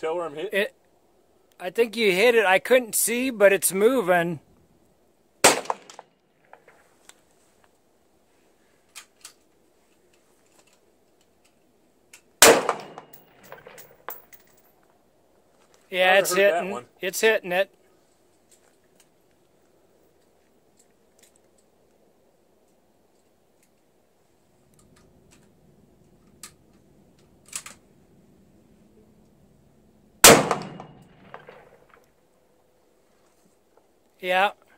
tell where I'm hitting? I think you hit it. I couldn't see, but it's moving. Yeah, it's hitting. It's hitting it. Yeah.